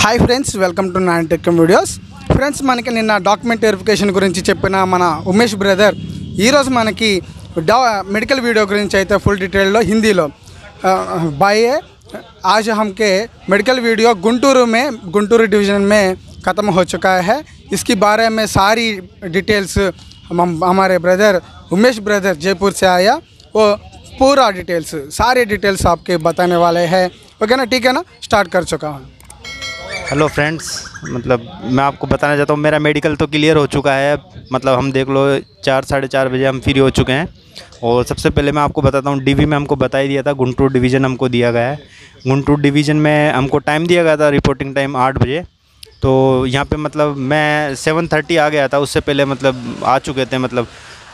Hi friends, welcome to non tech videos. Friends, మనకి నిన్న document verification గురించి చెప్పిన మన ఉమేష్ బ్రదర్ ఈరోజు మనకి मेडिकल वीडियो गुరించి అయితే ఫుల్ డీటెయిల్లో హిందీలో बाये आज हमके मेडिकल वीडियो गुंटूर डिवीज़न में ख़त्म हो चुका है. इसके बारे में सारी डिटेल्स हमारे ब्रदर उमेश ब्रदर जयपुर से आया, वो पूरा डिटेल्स सारे डिटेल्स आपके बताने वाले हैं. ओके ना, ठीक है ना, स्टार्ट कर चुका हूँ. हेलो फ्रेंड्स, मतलब मैं आपको बताना चाहता हूँ मेरा मेडिकल तो क्लियर हो चुका है. मतलब हम देख लो 4-4:30 बजे हम फ्री हो चुके हैं. और सबसे पहले मैं आपको बताता हूँ, डीवी में हमको बता ही दिया था, गुंटूर डिवीज़न हमको दिया गया है. गुंटूर डिवीज़न में हमको टाइम दिया गया था, रिपोर्टिंग टाइम 8 बजे. तो यहाँ पे मतलब मैं 7:30 आ गया था, उससे पहले मतलब आ चुके थे. मतलब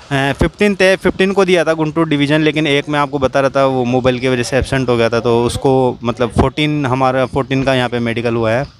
15 को दिया था गुंटूर डिवीज़न, लेकिन एक मैं आपको बता रहा था वो मोबाइल की वजह से एब्सेंट हो गया था, तो उसको मतलब 14 का यहाँ पे मेडिकल हुआ है.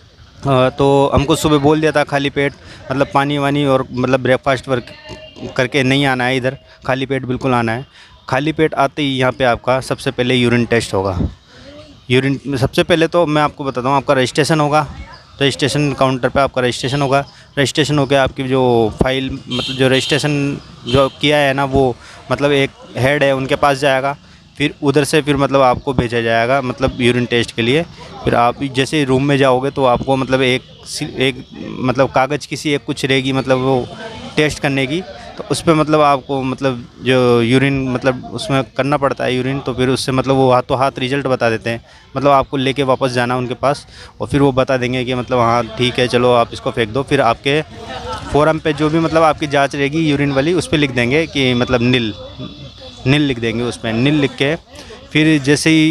तो हमको सुबह बोल दिया था खाली पेट मतलब पानी वानी और मतलब ब्रेकफास्ट वर्क करके नहीं आना है इधर, खाली पेट बिल्कुल आना है. खाली पेट आते ही यहाँ पे आपका सबसे पहले यूरिन टेस्ट होगा. यूरिन सबसे पहले तो मैं आपको बताता हूँ, आपका रजिस्ट्रेशन होगा. रजिस्ट्रेशन काउंटर पे आपका रजिस्ट्रेशन होगा. रजिस्ट्रेशन होकर आपकी जो फाइल मतलब जो रजिस्ट्रेशन जो किया है ना, वो मतलब एक हेड है उनके पास जाएगा. फिर उधर से फिर मतलब आपको भेजा जाएगा मतलब यूरिन टेस्ट के लिए. फिर आप जैसे रूम में जाओगे तो आपको मतलब एक मतलब कागज़ किसी एक कुछ रहेगी मतलब वो टेस्ट करने की. तो उस पर मतलब आपको मतलब जो यूरिन मतलब उसमें करना पड़ता है यूरिन. तो फिर उससे मतलब वो हाथों हाथ रिजल्ट बता देते हैं. मतलब आपको लेके वापस जाना उनके पास और फिर वो बता देंगे कि मतलब हाँ ठीक है चलो आप इसको फेंक दो. फिर आपके फॉर्म पे जो भी मतलब आपकी जांच रहेगी यूरिन वाली, उस पर लिख देंगे कि मतलब नील लिख देंगे. उस पर नील लिख के फिर जैसे ही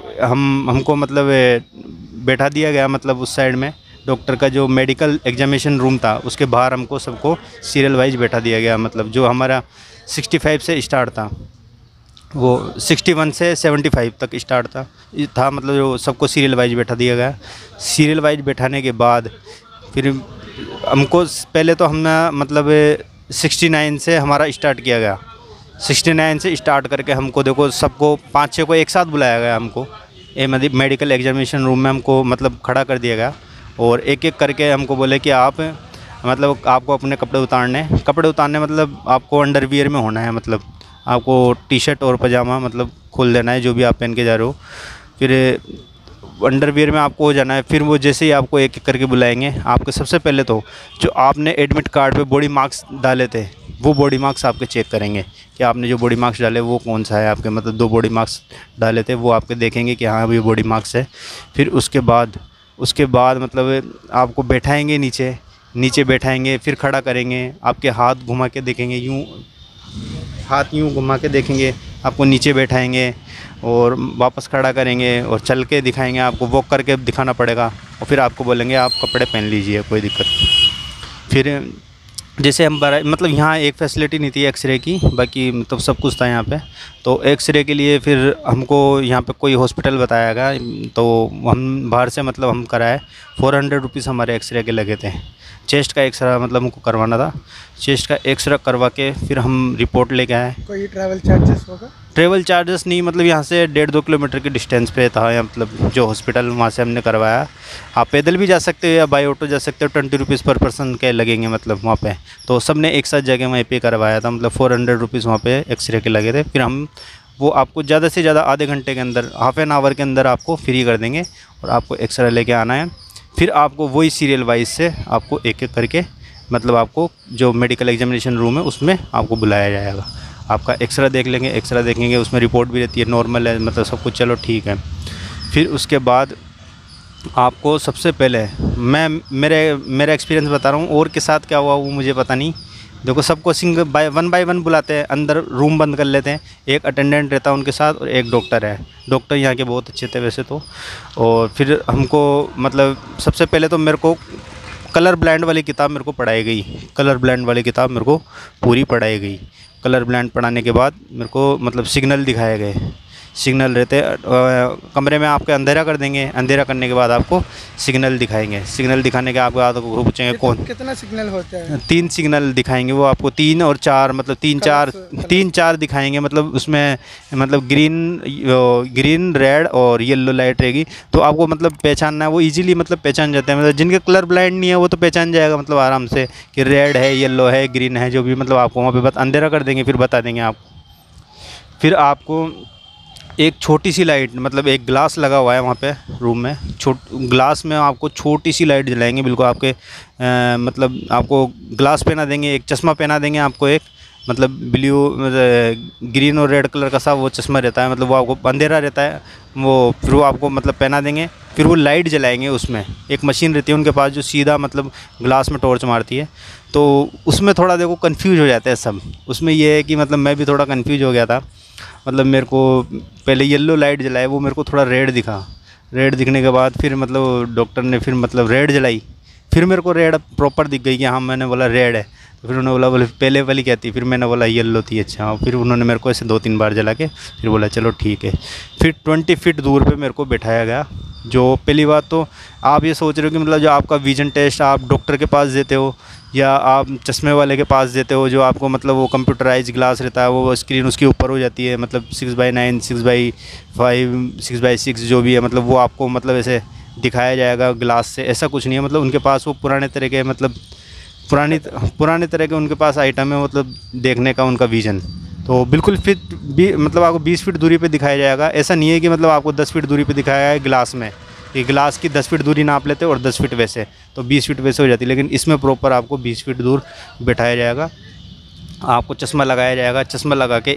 हमको मतलब बैठा दिया गया मतलब उस साइड में डॉक्टर का जो मेडिकल एग्जामिनेशन रूम था उसके बाहर हमको सबको सीरियल वाइज बैठा दिया गया. मतलब जो हमारा 65 से स्टार्ट था वो 61 से 75 तक स्टार्ट था मतलब जो सबको सीरियल वाइज बैठा दिया गया. सीरियल वाइज बैठाने के बाद फिर हमको पहले तो हमने मतलब 69 से हमारा स्टार्ट किया गया. 69 से स्टार्ट करके हमको देखो सबको 5-6 को एक साथ बुलाया गया. हमको मेडिकल एग्जामिनेशन रूम में हमको मतलब खड़ा कर दिया गया और एक एक करके हमको बोले कि आप मतलब आपको अपने कपड़े उतारने मतलब आपको अंडरवियर में होना है. मतलब आपको टी-शर्ट और पजामा मतलब खोल देना है जो भी आप पहन के जा रहे हो. फिर अंडरवियर में आपको हो जाना है. फिर वो जैसे ही आपको एक एक करके बुलाएंगे, आपके सबसे पहले तो जो आपने एडमिट कार्ड पे बॉडी मार्क्स डाले थे वो बॉडी मार्क्स आपके चेक करेंगे कि आपने जो बॉडी मार्क्स डाले वो कौन सा है. आपके मतलब 2 बॉडी मार्क्स डाले थे वो आपके देखेंगे कि हाँ ये बॉडी मार्क्स है. फिर उसके बाद मतलब आपको बैठाएंगे नीचे बैठाएंगे. फिर खड़ा करेंगे, आपके हाथ घुमा के देखेंगे, हाथ यूँ घुमा के देखेंगे, आपको नीचे बैठाएंगे और वापस खड़ा करेंगे और चल के दिखाएंगे. आपको वॉक करके दिखाना पड़ेगा और फिर आपको बोलेंगे आप कपड़े पहन लीजिए, कोई दिक्कत. फिर जैसे हम मतलब यहाँ एक फैसिलिटी नहीं थी एक्सरे की, बाकी मतलब सब कुछ था यहाँ पे. तो एक्सरे के लिए फिर हमको यहाँ पे कोई हॉस्पिटल बताया गया, तो हम बाहर से मतलब हम कराए. 400 रुपीज़ हमारे एक्सरे के लगे थे. चेस्ट का एक्सरा मतलब हमको करवाना था. चेस्ट का एक्सरा करवा के फिर हम रिपोर्ट लेके आए. कोई ट्रैवल चार्जेस होगा? ट्रैवल चार्जेस नहीं, मतलब यहाँ से 1.5-2 किलोमीटर के डिस्टेंस पे था या मतलब जो हॉस्पिटल वहाँ से हमने करवाया. आप पैदल भी जा सकते हो या बाई ऑटो जा सकते हो. 20 रुपीज़ पर पर्सन के लगेंगे मतलब वहाँ पे. तो सबने एक साथ जगह वहीं पे करवाया था. मतलब 400 रुपीज़ वहाँ पे एक्सरे के लगे थे. फिर हम वो आपको ज़्यादा से ज़्यादा आधे घंटे के अंदर, हाफ एन आवर के अंदर आपको फ्री कर देंगे और आपको एक्सरे लेके आना है. फिर आपको वही सीरियल वाइज से आपको एक एक करके मतलब आपको जो मेडिकल एग्जामिनेशन रूम है उसमें आपको बुलाया जाएगा. आपका एक्सरा देखेंगे, उसमें रिपोर्ट भी रहती है, नॉर्मल है मतलब सब कुछ चलो ठीक है. फिर उसके बाद आपको सबसे पहले मैं मेरा एक्सपीरियंस बता रहा हूँ, और के साथ क्या हुआ वो मुझे पता नहीं. देखो सबको वन बाय वन बुलाते हैं, अंदर रूम बंद कर लेते हैं. एक अटेंडेंट रहता है उनके साथ और एक डॉक्टर है. डॉक्टर यहाँ के बहुत अच्छे थे वैसे तो. और फिर हमको मतलब सबसे पहले तो मेरे को कलर ब्लाइंड वाली किताब मेरे को पढ़ाई गई. कलर ब्लाइंड वाली किताब मेरे को पूरी पढ़ाई गई. कलर ब्लाइंड पढ़ाने के बाद मेरे को मतलब सिग्नल दिखाए गए सिग्नल रहते हैं। कमरे में आपके अंधेरा कर देंगे, अंधेरा करने के बाद आपको सिग्नल दिखाएंगे। सिग्नल दिखाने के आपके बाद आपको पूछेंगे कौन कितना सिग्नल होता है? 3 सिग्नल दिखाएंगे वो आपको, 3 और 4 मतलब 3-4 दिखाएंगे। मतलब उसमें मतलब ग्रीन रेड और येलो लाइट रहेगी, तो आपको मतलब पहचानना है। वो इजीली मतलब पहचान जाते हैं, मतलब जिनके कलर ब्लाइंड नहीं है वो तो पहचान जाएगा मतलब आराम से कि रेड है, येलो है, ग्रीन है, जो भी मतलब आपको वहाँ पे अंधेरा कर देंगे, फिर बता देंगे आपको। फिर आपको एक छोटी सी लाइट, मतलब एक ग्लास लगा हुआ है वहाँ पे रूम में, ग्लास में आपको छोटी सी लाइट जलाएंगे बिल्कुल आपके मतलब आपको ग्लास पहना देंगे, एक चश्मा पहना देंगे आपको, एक मतलब ब्लू ग्रीन और रेड कलर का सा वो चश्मा रहता है, मतलब वो आपको अंधेरा रहता है वो, फिर वो आपको मतलब पहना देंगे। फिर वो लाइट जलाएंगे, उसमें एक मशीन रहती है उनके पास जो सीधा मतलब ग्लास में टॉर्च मारती है। तो उसमें थोड़ा देखो कंफ्यूज हो जाता है सब। उसमें ये है कि मतलब मैं भी थोड़ा कंफ्यूज हो गया था, मतलब मेरे को पहले येलो लाइट जलाए, वो मेरे को थोड़ा रेड दिखा। रेड दिखने के बाद फिर मतलब डॉक्टर ने फिर मतलब रेड जलाई, फिर मेरे को रेड प्रॉपर दिख गई कि हाँ, मैंने बोला रेड है। तो फिर उन्होंने बोला पहले वाली क्या थी, फिर मैंने बोला येलो थी। अच्छा, फिर उन्होंने मेरे को ऐसे 2-3 बार जला के फिर बोला चलो ठीक है। फिर 20 फीट दूर पे मेरे को बैठाया गया। जो पहली बात तो आप ये सोच रहे हो कि मतलब जो आपका विजन टेस्ट आप डॉक्टर के पास देते हो या आप चश्मे वाले के पास देते हो, जो आपको मतलब वो कंप्यूटराइज ग्लास रहता है, वो स्क्रीन उसके ऊपर हो जाती है, मतलब 6x9, 6x5, 6x6 जो भी है, मतलब वो आपको मतलब ऐसे दिखाया जाएगा ग्लास से। ऐसा कुछ नहीं है, मतलब उनके पास वो पुराने तरह के मतलब पुराने तरह के उनके पास आइटम है, मतलब देखने का उनका विज़न। तो बिल्कुल फिट भी मतलब आपको 20 फीट दूरी पे दिखाया जाएगा। ऐसा नहीं है कि मतलब आपको 10 फीट दूरी पे दिखाया है ग्लास में, ये ग्लास की 10 फीट दूरी नाप लेते और 10 फीट वैसे, तो 20 फीट वैसे हो जाती है। लेकिन इसमें प्रॉपर आपको 20 फीट दूर बैठाया जाएगा, आपको चश्मा लगाया जाएगा। चश्मा लगा के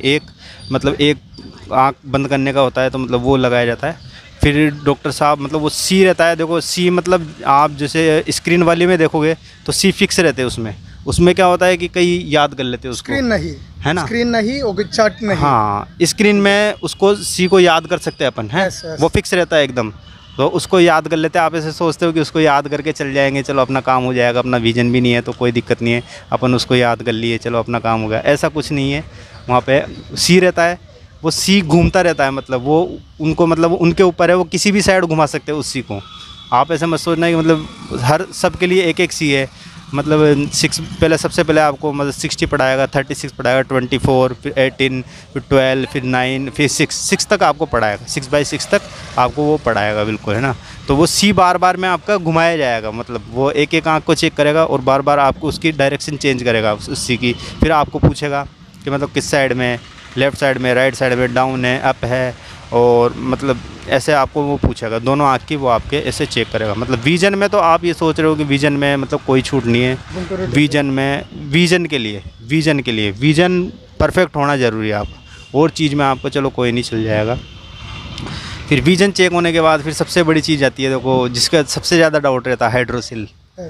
एक आँख बंद करने का होता है, तो मतलब वो लगाया जाता है। फिर डॉक्टर साहब मतलब वो सी रहता है, देखो सी मतलब आप जैसे स्क्रीन वाली में देखोगे तो सी फिक्स रहते हैं उसमें क्या होता है कि कई याद कर लेते हैं उसको, स्क्रीन नहीं है ना, स्क्रीन नहीं और चार्ट नहीं। हाँ, स्क्रीन में उसको सी को याद कर सकते हैं अपन, है वो फिक्स रहता है एकदम, तो उसको याद कर लेते हैं। आप ऐसे सोचते हो कि उसको याद करके चल जाएंगे, चलो अपना काम हो जाएगा, अपना विजन भी नहीं है तो कोई दिक्कत नहीं है, अपन उसको याद कर लिए, चलो अपना काम हो गया। ऐसा कुछ नहीं है, वहाँ पे सी रहता है, वो सी घूमता रहता है, मतलब वो उनको मतलब उनके ऊपर है, वो किसी भी साइड घुमा सकते हैं उस सी को। आप ऐसे मत सोचना कि मतलब हर सब के लिए एक सी है, मतलब पहले सबसे पहले आपको मतलब 60 पढ़ाएगा, 36 पढ़ाएगा, 24, फिर 18, फिर 12, फिर 9, फिर 6 तक आपको पढ़ाएगा, 6x6 तक आपको वो पढ़ाएगा बिल्कुल, है ना। तो वो सी बार बार में आपका घुमाया जाएगा, मतलब वो एक आँख को चेक करेगा और बार बार आपको उसकी डायरेक्शन चेंज करेगा उस सी की। फिर आपको पूछेगा कि मतलब किस साइड में, लेफ़्ट साइड में, राइट साइड में, डाउन है, अप है, और मतलब ऐसे आपको वो पूछेगा दोनों आँख की, वो आपके ऐसे चेक करेगा। मतलब विजन में तो आप ये सोच रहे हो कि विजन में मतलब कोई छूट नहीं है। विजन में विजन के लिए विजन परफेक्ट होना ज़रूरी है। आप और चीज़ में आपको चलो कोई नहीं, चल जाएगा। फिर विजन चेक होने के बाद फिर सबसे बड़ी चीज़ आती है, देखो जिसका सबसे ज़्यादा डाउट रहता है, हाइड्रोसिल।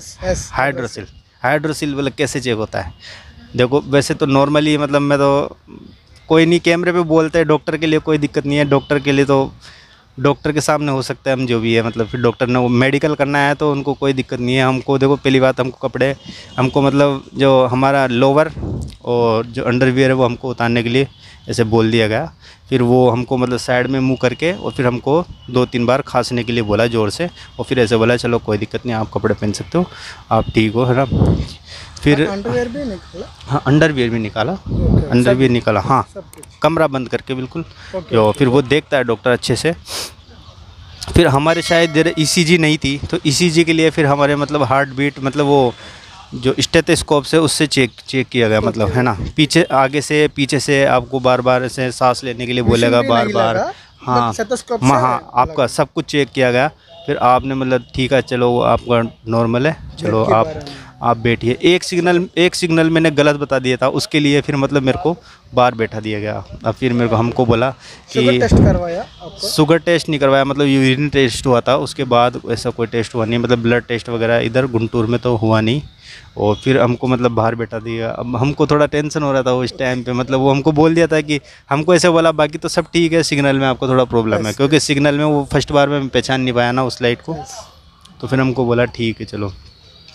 हाइड्रोसिल मतलब कैसे चेक होता है? देखो वैसे तो नॉर्मली मतलब मैं तो कोई नहीं, कैमरे पे बोलते हैं, डॉक्टर के लिए कोई दिक्कत नहीं है। डॉक्टर के लिए तो डॉक्टर के सामने हो सकता है हम जो भी है, मतलब फिर डॉक्टर ने वो मेडिकल करना है तो उनको कोई दिक्कत नहीं है। हमको देखो पहली बात, हमको कपड़े, हमको मतलब जो हमारा लोवर और जो अंडरवियर है वो हमको उतारने के लिए ऐसे बोल दिया गया। फिर वो हमको मतलब साइड में मुँह करके और फिर हमको 2-3 बार खांसने के लिए बोला ज़ोर से, और फिर ऐसे बोला चलो कोई दिक्कत नहीं, आप कपड़े पहन सकते हो, आप ठीक हो, है ना। फिर अंडरवियर भी निकाला? हाँ, अंडरवियर भी निकाला, अंडरवियर निकाला, हाँ, कमरा बंद करके बिल्कुल। जो फिर वो देखता है डॉक्टर अच्छे से। फिर हमारे शायद ECG नहीं थी, तो ECG के लिए फिर हमारे मतलब हार्ट बीट, मतलब वो जो स्टेथोस्कोप से उससे चेक किया गया, मतलब है ना, पीछे आगे से पीछे से आपको बार बार ऐसे सांस लेने के लिए बोलेगा बार बार। हाँ हाँ, आपका सब कुछ चेक किया गया। फिर आपने मतलब ठीक है चलो वो आपका नॉर्मल है, चलो आप बैठिए। एक सिग्नल मैंने गलत बता दिया था, उसके लिए फिर मतलब मेरे को बाहर बैठा दिया गया। अब फिर मेरे को हमको बोला कि शुगर टेस्ट करवाया आपको? शुगर टेस्ट नहीं करवाया, मतलब यूरिन टेस्ट हुआ था, उसके बाद ऐसा कोई टेस्ट हुआ नहीं, मतलब ब्लड टेस्ट वगैरह इधर गुंटूर में तो हुआ नहीं। और फिर हमको मतलब बाहर बैठा दिया। अब हमको थोड़ा टेंशन हो रहा था उस टाइम पे, मतलब वो हमको बोल दिया था कि हमको ऐसे बोला बाकी तो सब ठीक है, सिग्नल में आपको थोड़ा प्रॉब्लम है, क्योंकि सिग्नल में वो फर्स्ट बार में पहचान नहीं पाया ना उस लाइट को। तो फिर हमको बोला ठीक है चलो।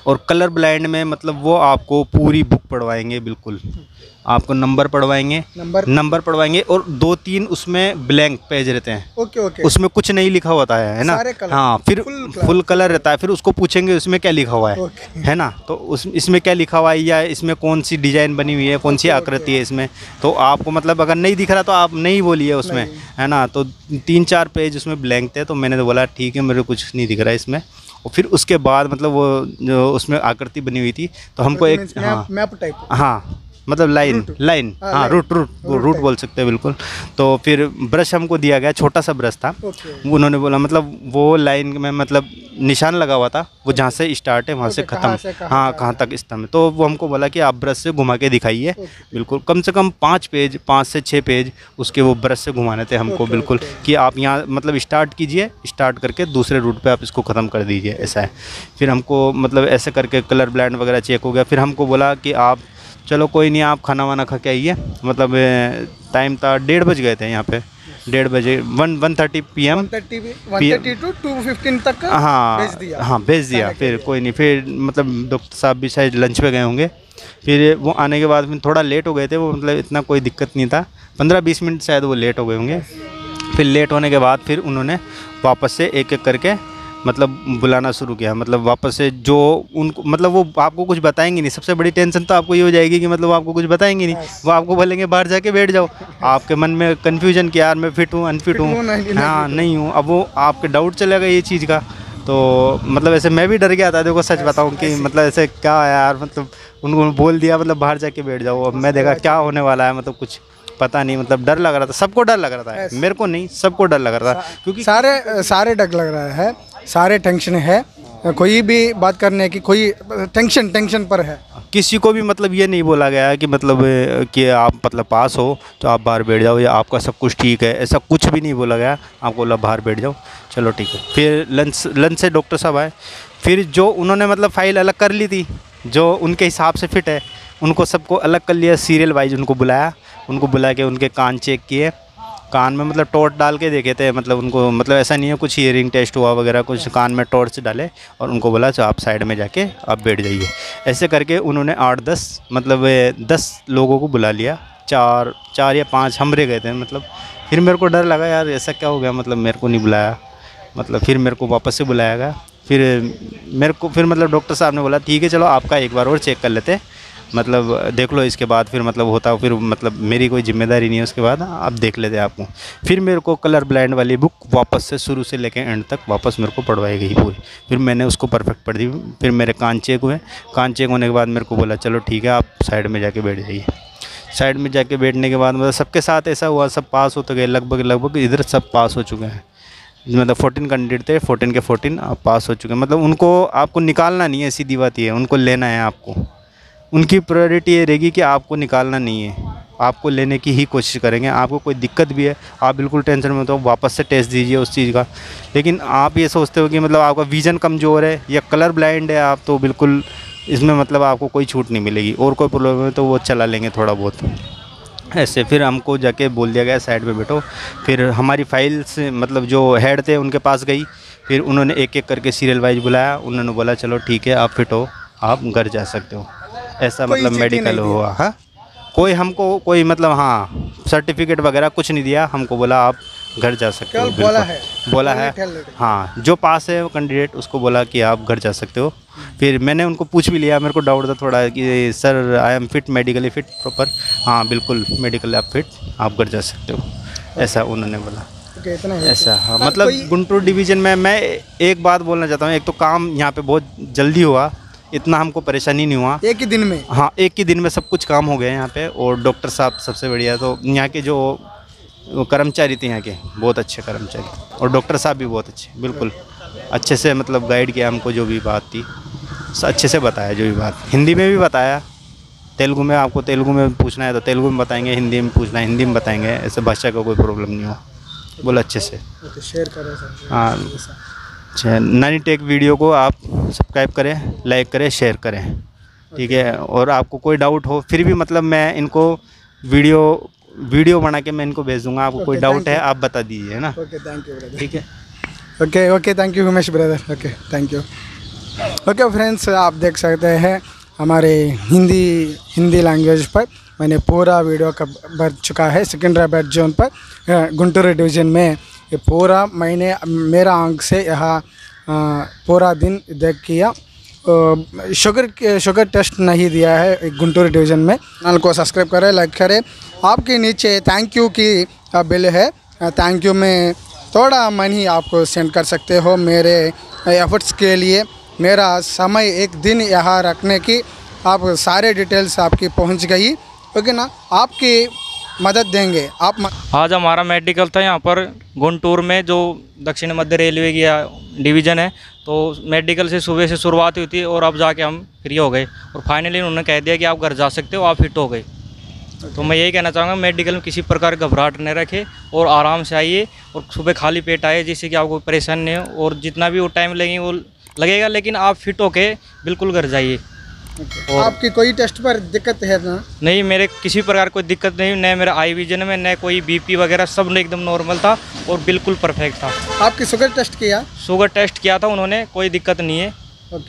और कलर ब्लाइंड में मतलब वो आपको पूरी बुक पढ़वाएंगे, बिल्कुल आपको नंबर पढ़वाएंगे, नंबर पढ़वाएंगे और 2-3 उसमें ब्लैंक पेज रहते हैं। ओके ओके, उसमें कुछ नहीं लिखा होता है ना। हाँ, फिर फुल कलर रहता है, फिर उसको पूछेंगे उसमें क्या लिखा हुआ है ना। तो इसमें क्या लिखा हुआ है या इसमें कौन सी डिजाइन बनी हुई है, कौन सी आकृति है इसमें, तो आपको मतलब अगर नहीं दिख रहा तो आप नहीं बोलिए उसमें, है ना। तो 3-4 पेज उसमें ब्लैंक थे, तो मैंने तो बोला ठीक है, मेरे को कुछ नहीं दिख रहा है इसमें। और फिर उसके बाद मतलब वो जो उसमें आकृति बनी हुई थी, तो हमको एक मैप टाइप, हाँ मतलब लाइन हाँ, रूट बोल सकते हैं बिल्कुल। तो फिर ब्रश हमको दिया गया, छोटा सा ब्रश था। उन्होंने बोला मतलब वो लाइन में मतलब निशान लगा हुआ था, वो जहाँ से स्टार्ट है वहाँ से ख़त्म, हाँ कहाँ तक स्तंभ है। तो वो हमको बोला कि आप ब्रश से घुमा के दिखाइए, बिल्कुल कम से कम 5 से 6 पेज उसके वो ब्रश से घुमाने थे हमको, बिल्कुल कि आप यहाँ मतलब स्टार्ट कीजिए, स्टार्ट करके दूसरे रूट पे आप इसको ख़त्म कर दीजिए, ऐसा है। फिर हमको मतलब ऐसे करके कलर ब्लाइंड वगैरह चेक हो गया। फिर हमको बोला कि आप चलो कोई नहीं, आप खाना वाना खा के आइए। मतलब टाइम था 1:30 बज गए थे यहाँ पे, 1:30 बजे 1:30 PM 1:30 to 2:15 तक हाँ भेज दिया। फिर कोई नहीं, फिर मतलब डॉक्टर साहब भी शायद लंच पे गए होंगे। फिर वो आने के बाद फिर थोड़ा लेट हो गए थे वो, मतलब इतना कोई दिक्कत नहीं था, 15-20 मिनट शायद वो लेट हो गए होंगे। फिर लेट होने के बाद फिर उन्होंने वापस से एक एक करके मतलब बुलाना शुरू किया। मतलब वापस से जो उनको मतलब वो आपको कुछ बताएंगे नहीं। सबसे बड़ी टेंशन तो आपको ये हो जाएगी कि मतलब आपको कुछ बताएंगे नहीं, वो आपको बोलेंगे बाहर जाके बैठ जाओ। आपके मन में कन्फ्यूजन कि यार मैं फिट हूँ अनफिट हूँ, हाँ नहीं हूँ। अब वो आपके डाउट चलेगा ये चीज़ का। तो मतलब ऐसे मैं भी डर गया था, देखो सच बताऊँ कि मतलब ऐसे क्या है यार, मतलब उनको बोल दिया मतलब बाहर जाके बैठ जाओ। अब मैं देखा क्या होने वाला है, मतलब कुछ पता नहीं, मतलब डर लग रहा था, सबको डर लग रहा था, मेरे को नहीं सबको डर लग रहा था, क्योंकि सारे डर लग रहा है, सारे टेंशन है, कोई भी बात करने की कोई टेंशन पर है। किसी को भी मतलब ये नहीं बोला गया है कि मतलब कि आप मतलब पास हो तो आप बाहर बैठ जाओ या आपका सब कुछ ठीक है, ऐसा कुछ भी नहीं बोला गया। आपको बोला बाहर बैठ जाओ, चलो ठीक है। फिर लंच से डॉक्टर साहब आए। फिर जो उन्होंने मतलब फ़ाइल अलग कर ली थी, जो उनके हिसाब से फिट है, उनको सबको अलग कर लिया, सीरियल वाइज उनको बुलाया। उनको बुला के उनके कान चेक किए, कान में मतलब टॉर्च डाल के देखे थे। मतलब उनको मतलब ऐसा नहीं है कुछ हियरिंग टेस्ट हुआ वगैरह, कुछ कान में टॉर्च डाले और उनको बोला तो आप साइड में जाके आप बैठ जाइए। ऐसे करके उन्होंने 8-10 मतलब 10 लोगों को बुला लिया। 4 या 5 हम रह गए थे। मतलब फिर मेरे को डर लगा यार ऐसा क्या हो गया, मतलब मेरे को नहीं बुलाया। मतलब फिर मेरे को वापस से बुलाया गया। फिर मेरे को फिर मतलब डॉक्टर साहब ने बोला ठीक है चलो आपका एक बार और चेक कर लेते, मतलब देख लो इसके बाद फिर मतलब होता फिर मतलब मेरी कोई जिम्मेदारी नहीं है, उसके बाद आप देख लेते आपको। फिर मेरे को कलर ब्लाइंड वाली बुक वापस से शुरू से लेकर एंड तक वापस मेरे को पढ़वाई गई पूरी। फिर मैंने उसको परफेक्ट पढ़ दी। फिर मेरे कान चेक हुए, कान चेक होने के बाद मेरे को बोला चलो ठीक है आप साइड में जाके बैठ जाइए। साइड में जाके बैठने के बाद मतलब सबके साथ ऐसा हुआ, सब पास होते गए, लगभग इधर सब पास हो चुके हैं। मतलब 14 कैंडिडेट थे, 14 के 14 आप पास हो चुके हैं। मतलब उनको आपको निकालना नहीं है, सीधी बात ये है, उनको लेना है आपको। उनकी प्रायोरिटी ये रहेगी कि आपको निकालना नहीं है, आपको लेने की ही कोशिश करेंगे। आपको कोई दिक्कत भी है आप बिल्कुल टेंशन में, तो वापस से टेस्ट दीजिए उस चीज़ का। लेकिन आप ये सोचते हो कि मतलब आपका विज़न कमज़ोर है या कलर ब्लाइंड है आप, तो बिल्कुल इसमें मतलब आपको कोई छूट नहीं मिलेगी। और कोई प्रॉब्लम है तो वो चला लेंगे थोड़ा बहुत ऐसे। फिर हमको जाके बोल दिया गया साइड पे बैठो। फिर हमारी फाइल से मतलब जो हेड थे उनके पास गई। फिर उन्होंने एक एक करके सीरियल वाइज बुलाया। उन्होंने बोला चलो ठीक है आप फिट हो, आप घर जा सकते हो। ऐसा मतलब मेडिकल हुआ। हाँ कोई हमको कोई मतलब हाँ सर्टिफिकेट वगैरह कुछ नहीं दिया, हमको बोला आप घर जा सकते हो। बोला है हाँ, जो पास है वो कैंडिडेट उसको बोला कि आप घर जा सकते हो। फिर मैंने उनको पूछ भी लिया, मेरे को डाउट था थोड़ा कि sir I am fit, medically fit proper. हाँ बिल्कुल मेडिकल आप फिट, आप घर जा सकते हो, ऐसा उन्होंने बोला। ऐसा हाँ, मतलब गुंटूर डिवीज़न में मैं एक बात बोलना चाहता हूँ। एक तो काम यहाँ पे बहुत जल्दी हुआ, इतना हमको परेशानी नहीं हुआ एक ही दिन में। हाँ एक ही दिन में सब कुछ काम हो गया यहाँ पे। और डॉक्टर साहब सबसे बढ़िया, तो यहाँ के जो कर्मचारी थे यहाँ के बहुत अच्छे कर्मचारी, और डॉक्टर साहब भी बहुत अच्छे, बिल्कुल अच्छे से मतलब गाइड किया हमको, जो भी बात थी अच्छे से बताया। जो भी बात हिंदी में भी बताया, तेलुगु में आपको तेलुगु में पूछना है तो तेलुगु में बताएंगे, हिंदी में पूछना है हिंदी में बताएंगे। ऐसे भाषा का कोई प्रॉब्लम नहीं हुआ, बोला अच्छे से। शेयर करें सर। हाँ अच्छा, नानी टेक वीडियो को आप सब्सक्राइब करें, लाइक करें, शेयर करें, ठीक है। और आपको कोई डाउट हो फिर भी मतलब मैं इनको वीडियो बना के मैं इनको भेज दूंगा। आपको कोई डाउट है आप बता दीजिए, है ना। Okay thank you brother. ठीक है okay thank you Umesh brother. Okay thank you. Okay friends, आप देख सकते हैं हमारे हिंदी लैंग्वेज पर मैंने पूरा वीडियो का भर चुका है। सिकंदराबाद जोन पर गुंटूर डिवीज़न में ये पूरा मैंने मेरा आंख से यहाँ पूरा दिन देख किया। शुगर टेस्ट नहीं दिया है गुंटूर डिवीज़न में। चैनल को सब्सक्राइब करें, लाइक करें। आपके नीचे थैंक यू की बिल है, थैंक यू में थोड़ा मनी आपको सेंड कर सकते हो मेरे एफर्ट्स के लिए। मेरा समय एक दिन यहाँ रखने की आप सारे डिटेल्स आपकी पहुँच गई, ओके ना? आपकी मदद देंगे आप आज हमारा मेडिकल था यहाँ पर गुंटूर में, जो दक्षिण मध्य रेलवे की डिवीज़न है। तो मेडिकल से सुबह से शुरुआत हुई थी और अब जाके हम फ्री हो गए और फाइनली उन्होंने कह दिया कि आप घर जा सकते हो, आप फिट हो गए। तो मैं यही कहना चाहूँगा, मेडिकल में किसी प्रकार की घबराहट न रखें और आराम से आइए और सुबह खाली पेट आइए, जिससे कि आपको परेशानी नहीं हो। और जितना भी वो टाइम लगेगा, लेकिन आप फिट होके बिल्कुल घर जाइए। और आपकी कोई टेस्ट पर दिक्कत है ना? नहीं, मेरे किसी प्रकार कोई दिक्कत नहीं, न मेरा आई विजन में, न कोई बीपी वगैरह, सब एकदम नॉर्मल था और बिल्कुल परफेक्ट था। आपकी शुगर टेस्ट किया? शुगर टेस्ट किया था उन्होंने, कोई दिक्कत नहीं है।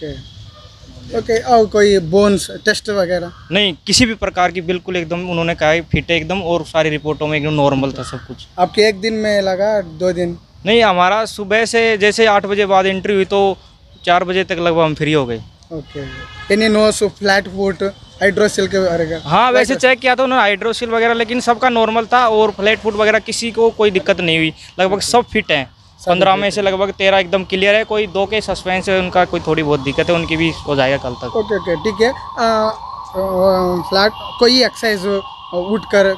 ओके और कोई बोन्स टेस्ट वगैरह? नहीं, किसी भी प्रकार की, बिल्कुल एकदम उन्होंने कहा है फिट है एकदम, और सारी रिपोर्टों में एकदम नॉर्मल था सब कुछ। आपके एक दिन में लगा 2 दिन? नहीं, हमारा सुबह से जैसे 8 बजे बाद एंट्री हुई तो 4 बजे तक लगभग हम फ्री हो गए। Okay, any nose flat foot hydrocele के वगैरह? हाँ, वैसे चेक किया था उन्होंने हाइड्रोसिल वगैरह, लेकिन सबका नॉर्मल था और फ्लैट फुट वगैरह किसी को कोई दिक्कत नहीं हुई। लगभग सब फिट हैं। 15 में से लगभग 13 एकदम क्लियर है। कोई 2 के सस्पेंस है, उनका कोई थोड़ी बहुत दिक्कत है, उनकी भी हो जाएगा कल तक। ओके ठीक है। फ्लैट कोई एक्सरसाइज उठ कर?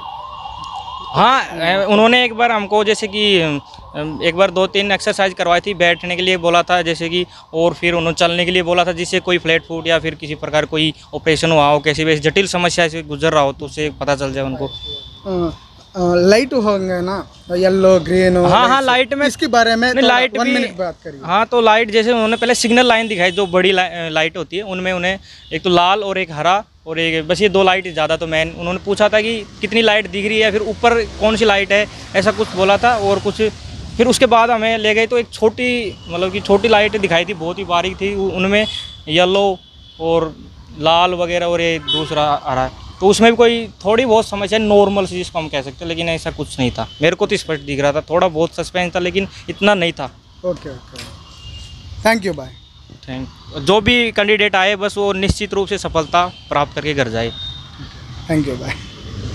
हाँ, उन्होंने एक बार हमको जैसे कि एक बार 2-3 एक्सरसाइज करवाई थी, बैठने के लिए बोला था जैसे कि, और फिर उन्होंने चलने के लिए बोला था, जिससे कोई फ्लैट फुट या फिर किसी प्रकार कोई ऑपरेशन हुआ हो, कैसी भी जटिल समस्या से गुजर रहा हो तो उससे पता चल जाए उनको। लाइट होंगे ना, येलो ग्रीन? हाँ, लाइट में इसके बारे में लाइट 1 मिनट बात करिए। हाँ, तो लाइट जैसे उन्होंने पहले सिग्नल लाइन दिखाई, जो बड़ी लाइट होती है, उनमें उन्हें एक तो लाल और एक हरा और एक, बस ये 2 लाइट ज़्यादा। तो मैन उन्होंने पूछा था कि कितनी लाइट दिख रही है, फिर ऊपर कौन सी लाइट है, ऐसा कुछ बोला था। और कुछ फिर उसके बाद हमें ले गए तो एक छोटी, मतलब कि छोटी लाइट दिखाई थी, बहुत ही बारीक थी, उनमें येलो और लाल वगैरह और ये दूसरा हरा। तो उसमें भी कोई थोड़ी बहुत समस्या नॉर्मल सी जिसको हम कह सकते हैं, लेकिन ऐसा कुछ नहीं था। मेरे को तो स्पष्ट दिख रहा था, थोड़ा बहुत सस्पेंस था लेकिन इतना नहीं था। Okay, thank you, bye. जो भी कैंडिडेट आए बस वो निश्चित रूप से सफलता प्राप्त करके घर जाए। Thank you, bye.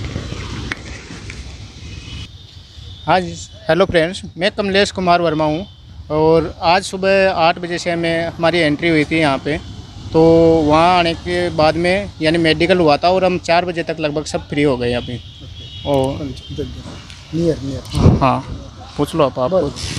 हाँ जी, हेलो फ्रेंड्स, मैं कमलेश कुमार वर्मा हूँ और आज सुबह 8 बजे से हमारी एंट्री हुई थी यहाँ पे। तो वहाँ आने के बाद में यानी मेडिकल हुआ था और हम 4 बजे तक लगभग सब फ्री हो गए यहाँ पे। और नियर हाँ, पूछ लो आप।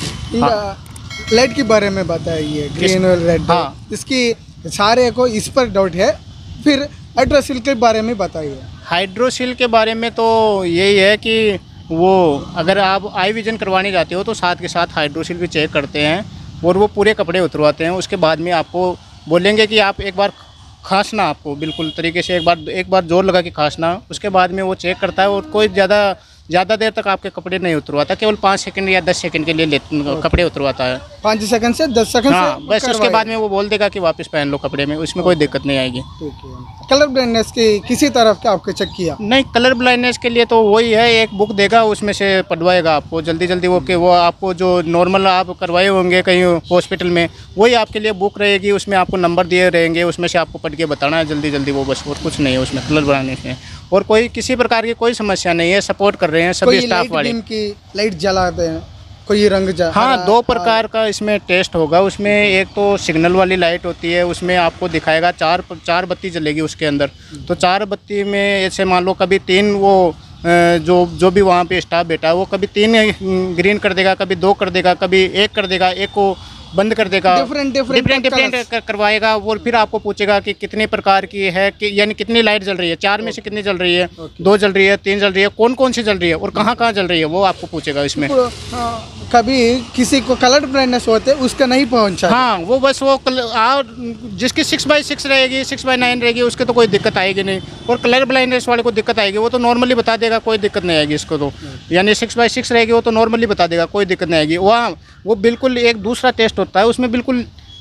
लाइट के बारे में बताइए, ग्रीन और रेड। हाँ, इसकी सारे को इस पर डाउट है, फिर हाइड्रोसिल के बारे में बताइए। हाइड्रोसिल के बारे में तो यही है कि वो अगर आप आई विजन करवाने जाते हो तो साथ के साथ हाइड्रोसिल भी चेक करते हैं और वो पूरे कपड़े उतरवाते हैं। उसके बाद में आपको बोलेंगे कि आप एक बार खांसना, आपको बिल्कुल तरीके से एक बार जोर लगा के खांसना। उसके बाद में वो चेक करता है और कोई ज़्यादा देर तक आपके कपड़े नहीं उतरवाता, केवल 5 सेकंड या 10 सेकंड के लिए कपड़े उतरवाता है। 5 सेकंड से 10 सेकंड? हाँ, बस उसके बाद में वो बोल देगा कि वापस पहन लो कपड़े में, उसमें कोई दिक्कत नहीं आएगी। कलर ब्लाइंडनेस की किसी तरफ का आपके चेक किया? नहीं, कलर ब्लाइंडनेस के लिए तो वही है, एक बुक देगा, उसमें से पढ़वाएगा आपको जल्दी वो आपको जो नॉर्मल आप करवाए होंगे कहीं हॉस्पिटल में, वही आपके लिए बुक रहेगी। उसमें आपको नंबर दिए रहेंगे, उसमें से आपको पढ़ के बताना है जल्दी वो, बस और कुछ नहीं है उसमें कलर ब्लाइंडनेस में। और कोई किसी प्रकार की कोई समस्या नहीं है, सपोर्ट कर रहे हैं सभी स्टाफ वाले। की लाइट जलाते हैं, कोई रंग हाँ, 2 प्रकार का इसमें टेस्ट होगा। उसमें एक तो सिग्नल वाली लाइट होती है, उसमें आपको दिखाएगा 4 बत्ती जलेगी उसके अंदर। तो 4 बत्ती में ऐसे मान लो कभी 3 वो जो भी वहाँ पे स्टाफ बैठा है वो कभी 3 ग्रीन कर देगा, कभी 2 कर देगा, कभी 1 कर देगा, 1 को बंद कर देगा। डिफरेंट करवाएगा। वो फिर आपको पूछेगा कि कितने प्रकार की है, कि यानी कितनी लाइट जल रही है, 4 में से कितनी जल रही है, 2 जल रही है, 3 जल रही है, कौन सी जल रही है और कहाँ जल रही है, वो आपको पूछेगा इसमें। कभी किसी को कलर ब्लाइंडनेस होते उसका नहीं पहुंचा? हाँ, वो बस वो जिसकी 6x6 रहेगी, 6x9 रहेगी, उसके तो कोई दिक्कत आएगी नहीं। और कलर ब्लाइंडनेस वाले को दिक्कत आएगी, वो तो नॉर्मली बता देगा, कोई दिक्कत नहीं आएगी इसको तो। यानी 6x6 रहेगी, वो तो नॉर्मली बता देगा, कोई दिक्कत नहीं आएगी। वहाँ वो बिल्कुल एक दूसरा टेस्ट होता है, उसमें बिल्कुल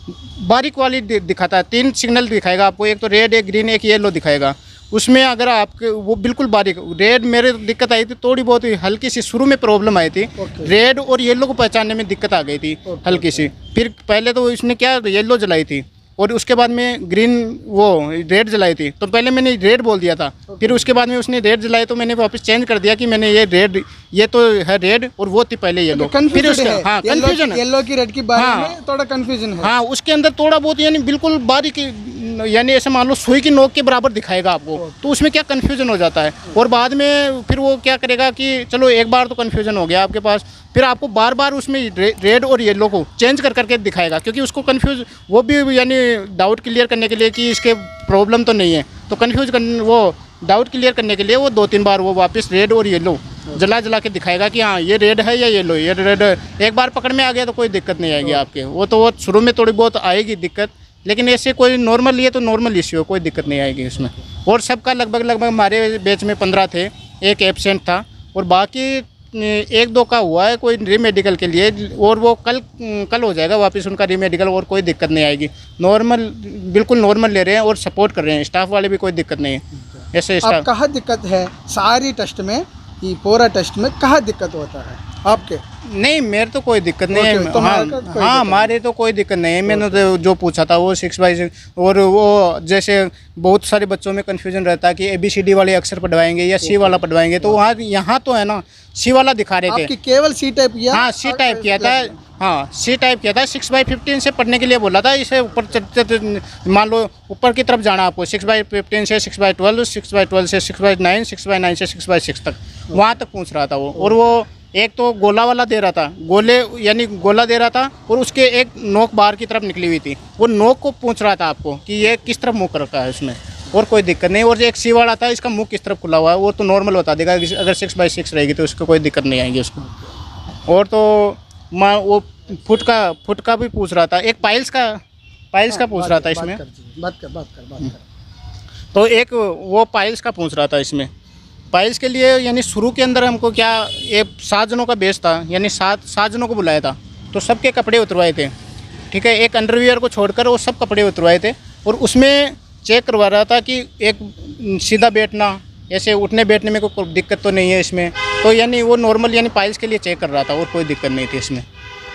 बारीक वाली दिखाता है। 3 सिग्नल दिखाएगा आपको, एक तो रेड, एक ग्रीन, एक येलो दिखाएगा। उसमें अगर आपके वो बिल्कुल बारीक रेड, मेरे दिक्कत आई थी थोड़ी बहुत, हल्की सी शुरू में प्रॉब्लम आई थी। रेड और येलो को पहचानने में दिक्कत आ गई थी हल्की सी। फिर पहले तो इसने क्या येलो जलाई थी और उसके बाद में ग्रीन वो रेड जलाई थी, तो पहले मैंने रेड बोल दिया था। फिर उसके बाद में उसने रेड जलाई तो मैंने वापस चेंज कर दिया कि मैंने ये रेड, ये तो है रेड और वो थी पहले येलो। फिर उसका हाँ कन्फ्यूजन है, येलो की रेड की बारे में थोड़ा कंफ्यूजन है। हाँ उसके अंदर थोड़ा बहुत यानी बिल्कुल बारीक, यानी ऐसे मान लो सुई की नोक के बराबर दिखाएगा आपको, तो उसमें क्या कन्फ्यूजन हो जाता है। और बाद में फिर वो क्या करेगा कि चलो एक बार तो कन्फ्यूजन हो गया आपके पास, फिर आपको बार बार उसमें रेड और येलो को चेंज कर करके दिखाएगा, क्योंकि उसको कन्फ्यूज, वो भी यानी डाउट क्लियर करने के लिए कि इसके प्रॉब्लम तो नहीं है, तो कन्फ्यूज करने, वो डाउट क्लियर करने के लिए वो 2-3 बार वो वापस रेड और येलो जला जला के दिखाएगा कि हाँ ये रेड है या येलो, ये रेड है। एक बार पकड़ में आ गया तो कोई दिक्कत नहीं आएगी आपके। वो शुरू में थोड़ी बहुत आएगी दिक्कत, लेकिन ऐसे कोई नॉर्मल ये तो नॉर्मल इश्यू है, कोई दिक्कत नहीं आएगी इसमें। और सबका लगभग हमारे बैच में 15 थे, एक एब्सेंट था और बाकी 1-2 का हुआ है कोई रीमेडिकल के लिए, और वो कल हो जाएगा वापस उनका रीमेडिकल, और कोई दिक्कत नहीं आएगी। नॉर्मल, बिल्कुल नॉर्मल ले रहे हैं और सपोर्ट कर रहे हैं, स्टाफ वाले भी कोई दिक्कत नहीं है ऐसे अब स्टाफ। कहाँ दिक्कत है सारी टेस्ट में, ये पूरा टेस्ट में कहाँ दिक्कत होता है आपके? नहीं मेरे तो कोई दिक्कत नहीं है। तो हाँ हमारे तो कोई दिक्कत नहीं है। मैंने तो जो पूछा था वो 6x6, और वो जैसे बहुत सारे बच्चों में कन्फ्यूजन रहता है कि ABCD वाले अक्षर पढ़वाएंगे या C वाला पढ़वाएंगे, तो वहाँ यहाँ तो है ना C वाला दिखा रहे थे। आपकी केवल C टाइप किया? हाँ C टाइप किया था, हाँ C टाइप किया था। 6/15 से पढ़ने के लिए बोला था, इसे ऊपर मान लो ऊपर की तरफ जाना आपको, 6/15 से 6/12, 6/12 से 6/9, 6/9 से 6/6 तक, वहाँ तक पूछ रहा था वो। और वो एक तो गोला वाला दे रहा था, गोले यानी गोला दे रहा था, और उसके एक नोक बाहर की तरफ निकली हुई थी, वो नोक को पूछ रहा था आपको कि ये किस तरफ मुँह कर रखा है उसमें, और कोई दिक्कत नहीं। और एक C वाला था, इसका मुँह किस तरफ खुला हुआ है, वो तो नॉर्मल बता देगा। अगर 6/6 रहेगी तो उसको कोई दिक्कत नहीं आएगी उसको। और तो वो फुट का भी पूछ रहा था, एक पाइल्स का पूछ रहा था इसमें। बात कर। तो एक वो पाइल्स का पूछ रहा था इसमें। पाइल्स के लिए यानी शुरू के अंदर हमको क्या, ये 7 जनों का बेस था, यानी 7 जनों को बुलाया था, तो सबके कपड़े उतरवाए थे, ठीक है। एक अंडरवियर को छोड़कर वो सब कपड़े उतरवाए थे, और उसमें चेक करवा रहा था कि एक सीधा बैठना, ऐसे उठने बैठने में कोई दिक्कत तो नहीं है इसमें, तो यानी वो नॉर्मल यानी पाइल्स के लिए चेक कर रहा था, और कोई दिक्कत नहीं थी इसमें।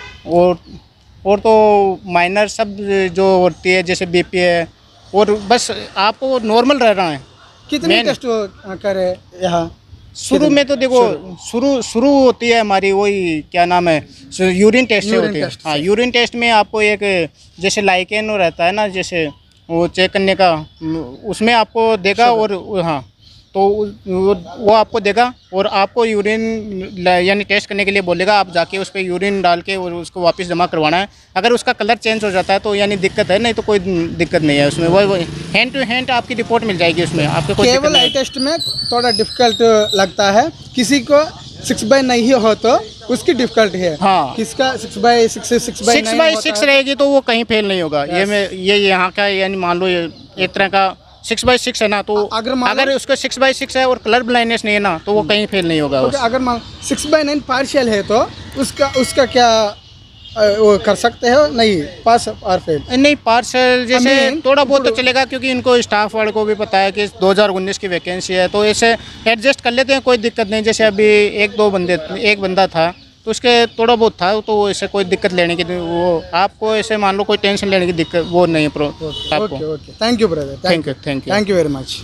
और तो माइनर सब जो होती है जैसे BP है, और बस आपको नॉर्मल रह रहा है। कितने टेस्ट करे यहाँ? शुरू में तो देखो शुरू होती है हमारी, वही क्या नाम है, यूरिन टेस्ट से होती है। हाँ यूरिन टेस्ट में आपको एक जैसे लाइकेन रहता है ना, जैसे वो चेक करने का, उसमें आपको देगा, और हाँ तो वो आपको देगा, और आपको यूरिन यानी टेस्ट करने के लिए बोलेगा, आप जाके उस पर यूरिन डाल के और उसको वापस जमा करवाना है। अगर उसका कलर चेंज हो जाता है तो यानी दिक्कत है, नहीं तो कोई दिक्कत नहीं है उसमें। वो हैंड टू हैंड आपकी रिपोर्ट मिल जाएगी उसमें, आपको कोई केवल आई टेस्ट में थोड़ा डिफिकल्ट लगता है, किसी को 6/9 नहीं हो तो उसकी डिफिकल्ट है। हाँ किसका 6/6 6/6 रहेगी तो वो कहीं फेल नहीं होगा। ये यहाँ का यानी मान लो ये एक तरह का 6/6 है ना, तो अगर उसका 6/6 है और कलर ब्लाइंडनेस नहीं है ना, तो वो कहीं फेल नहीं होगा। अगर मान 6/9 पार्शियल है तो उसका क्या वो कर सकते हो? नहीं, पास और फेल नहीं, पार्सल जैसे थोड़ा बहुत तो चलेगा, क्योंकि इनको स्टाफ वाले को भी पता है कि 2019 की वैकेंसी है, तो ऐसे एडजस्ट कर लेते हैं, कोई दिक्कत नहीं। जैसे अभी एक बंदा था तो उसके थोड़ा बहुत था, तो ऐसे कोई दिक्कत लेने की वो आपको ऐसे मान लो कोई टेंशन लेने की दिक्कत वो नहीं है आपको। Thank you brother, thank you very much.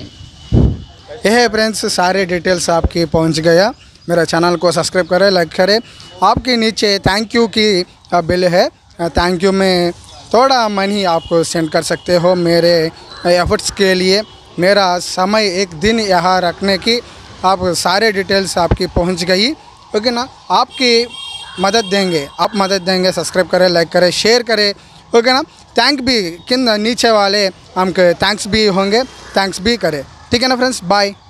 यह है फ्रेंड्स, सारे डिटेल्स आपके पहुंच गया। मेरा चैनल को सब्सक्राइब करें, लाइक करें। आपके नीचे थैंक यू की बिल है, थैंक यू में थोड़ा मनी आपको सेंड कर सकते हो मेरे एफर्ट्स के लिए। मेरा समय एक दिन यहाँ रखने की आप सारे डिटेल्स आपकी पहुंच गई, ओके ना। आपकी मदद देंगे, सब्सक्राइब करें, लाइक करें, शेयर करें, ओके ना। थैंक भी नीचे वाले हमको थैंक्स भी होंगे, थैंक्स भी करें, ठीक है ना फ्रेंड्स। बाय।